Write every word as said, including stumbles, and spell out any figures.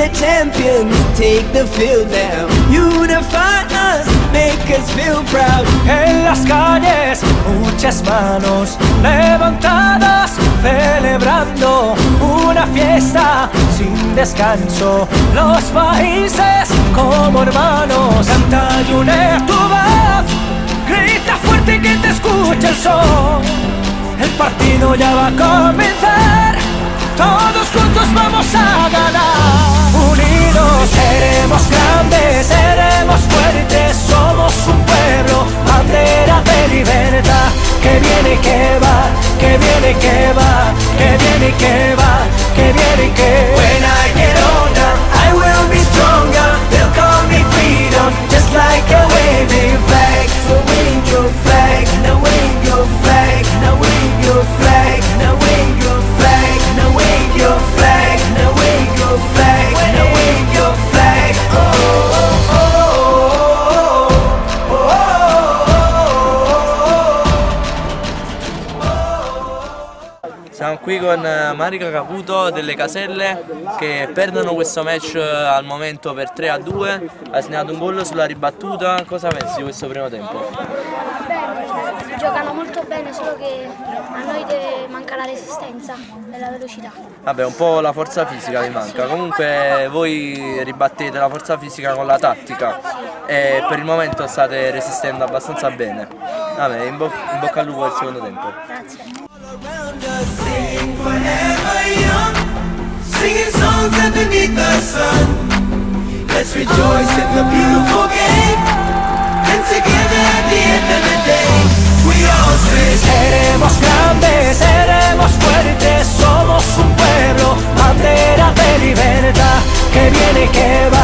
the champions, take the field now. Unify us, make us feel proud. En las calles, muchas manos levantadas, celebrando una fiesta sin descanso. Los países como hermanos, canta y une tu voz, grita fuerte que te escuche el sol. El partido ya va a comenzar, todos juntos vamos a ganar. Unidos seremos grandes, seremos fuertes, somos un pueblo, bandera de libertad. Que viene y que va, que viene y que va, que viene y que va, que viene y que va. When I get older, I will be stronger. They'll call me freedom, just like a waving flag. So wave your flag, now wave your flag, now wave your flag, now wave your flag, now wave your flag, now wave your flag, now wave your flag. Oh, oh, oh, oh, oh, oh. Siamo qui con Marica Caputo delle Caselle che perdono questo match al momento per tre a due, ha segnato un gol sulla ribattuta. Cosa pensi di questo primo tempo? Bene, giocano molto bene, solo che a noi deve manca la resistenza e la velocità. Vabbè, un po' la forza fisica vi manca, comunque voi ribattete la forza fisica con la tattica e per il momento state resistendo abbastanza bene. Vabbè, in, bo in bocca al lupo per il secondo tempo. Grazie. Around us, sing forever young, singing songs underneath the sun. Let's rejoice in the beautiful game, and together at the end of the day, we all say seremos grandes, seremos fuertes, somos un pueblo, bandera de libertad. Que viene y que va.